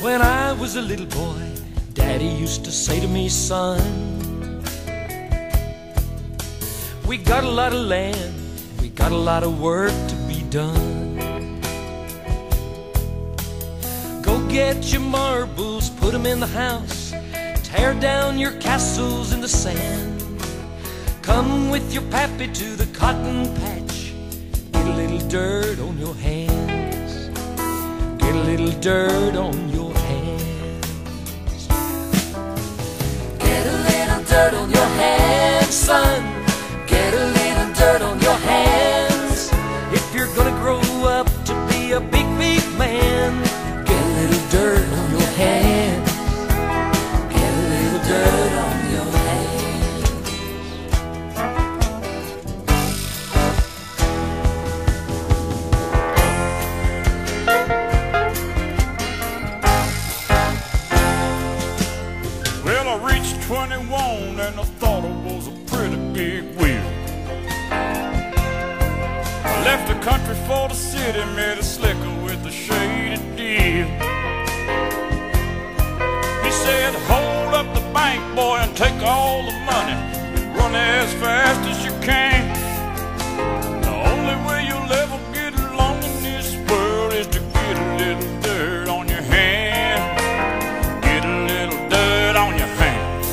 When I was a little boy, Daddy used to say to me, son, we got a lot of land, we got a lot of work to be done. Go get your marbles, put them in the house, tear down your castles in the sand. Come with your pappy to the cotton patch, get a little dirt on your hands, get a little dirt on your hands. Get a little dirt on your hands, son, get a little dirt on your hands. If you're gonna grow up to be a big, big man, get a little dirt on your hands, get a little dirt on your hands. Well, I reached 21 and I thought I was a pretty big wheel. I left the country for the city, met a slicker with a shady deal. He said, hold up the bank, boy, and take all the money and run as fast as you can. The only way you'll ever get along in this world is to get a little dirt on your hand. Get a little dirt on your hands.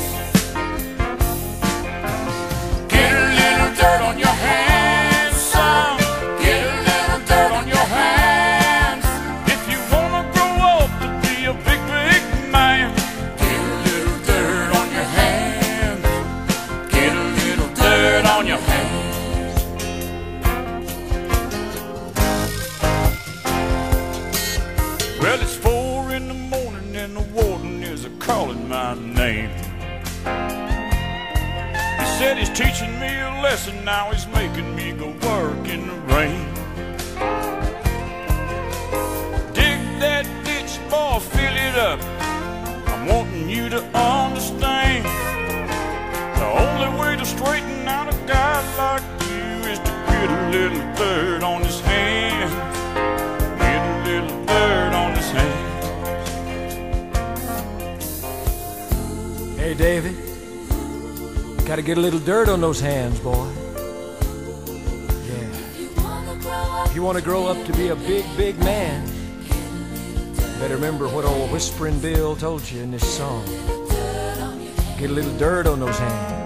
Get a little dirt on your hands, son. Get a little dirt on your hands. If you wanna grow up to be a big, big man, get a little dirt on your hands. Get a little dirt on your hands. Well, it's 4 in the morning and the warden is a-calling my name. He said he's teaching me a lesson, now he's making me go work in the rain. Dig that ditch, boy, fill it up. I'm wanting you to understand. The only way to straighten out a guy like you is to get a little dirt on his hand. Get a little dirt on his hand. Hey, David, gotta get a little dirt on those hands, boy. Yeah. If you want to grow up to be a big, big man, better remember what old Whispering Bill told you in this song. Get a little dirt on those hands.